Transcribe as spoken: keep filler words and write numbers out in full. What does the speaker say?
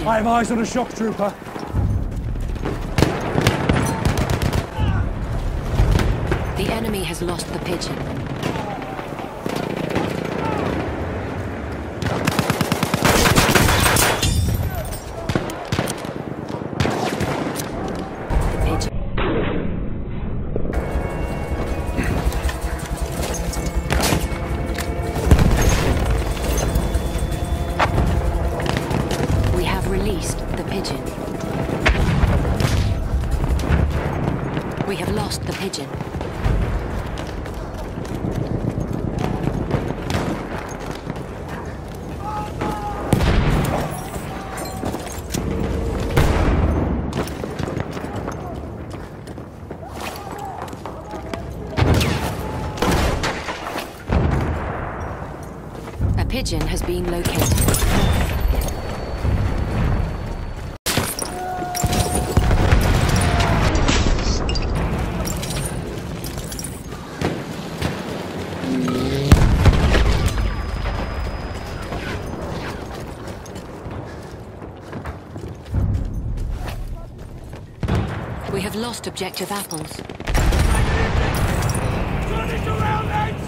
pigeon. I have eyes on a shock trooper. The enemy has lost the pigeon. Released the pigeon. We have lost the pigeon. A pigeon has been located. We have lost objective apples. Turn it around,